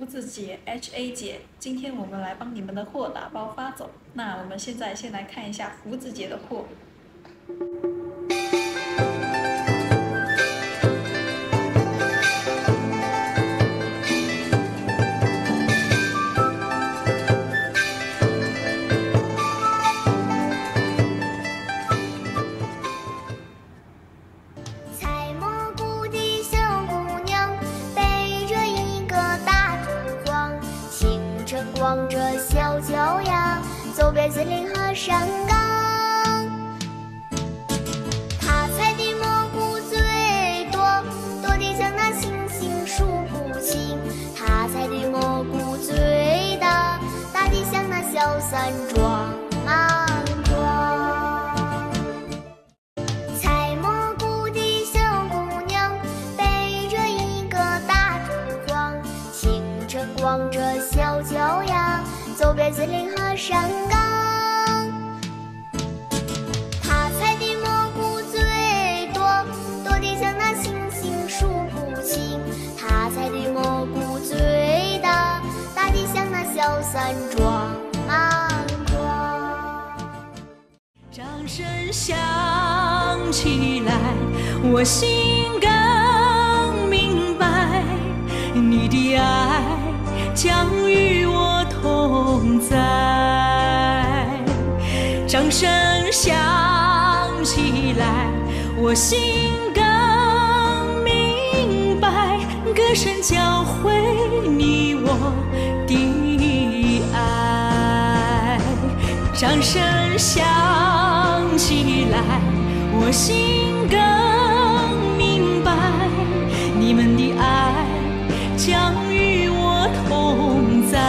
福子姐 HA 姐，今天我们来帮你们的货打包发走。那我们现在先来看一下福子姐的货。 采蘑菇的小姑娘背着一个大竹筐，清晨光着小脚丫，走遍森林和山岗。她采的蘑菇最多，多得像那星星数不清。她采的蘑菇最大，大得像那小山庄。采蘑菇的小姑娘背着一个大竹筐，清晨光着小脚丫，走遍森林和山岗。她采的蘑菇最多，多得像那星星数不清。她采的蘑菇最大，大得像那小山庄。 掌声响起来，我心更明白，你的爱将与我同在。掌声响起来，我心更明白，歌声教会你我的爱。掌声响起来，我心更明白，你们的爱将与我同在。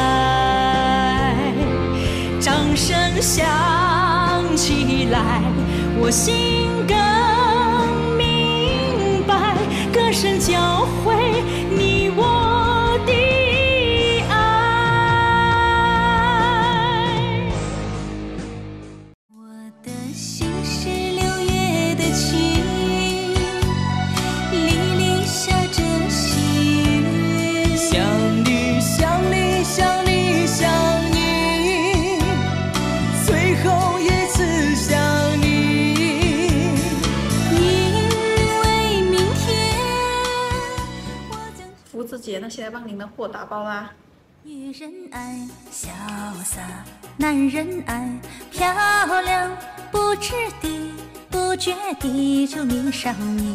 掌声响起来，我心更明白，歌声教会你我的福子姐，那现在帮您的货打包啦。 女人爱潇洒，男人爱漂亮，不知的不觉地就迷上你。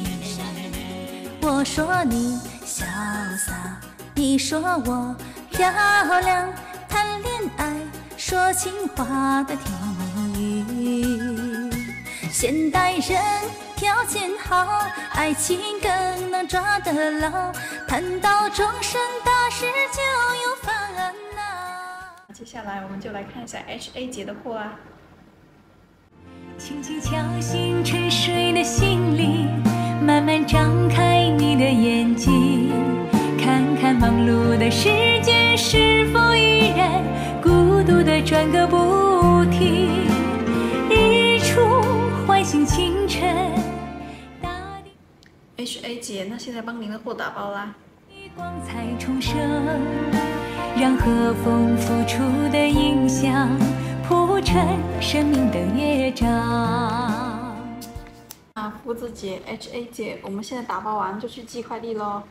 我说你潇洒，你说我漂亮，谈恋爱说情话的甜蜜语。现代人条件好，爱情更能抓得牢，谈到终身大事就有烦恼。 接下来我们就来看一下 HA 姐的货啊。 轻轻敲醒沉睡的心灵，慢慢张开你的眼睛，看看忙碌的世界是否依然孤独地转个不停。日出唤醒清晨 HA 姐，那现在帮您的货打包啦。 光彩重生，让和风付出的影响铺成生命的乐章。 福子姐 HA 姐，我们现在打包完就去寄快递咯。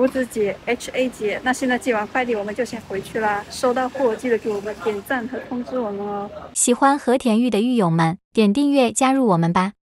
胡子姐 HA 姐。那现在寄完快递，我们就先回去啦。收到货记得给我们点赞和通知我们哦。 喜欢和田玉的玉友们，点订阅加入我们吧。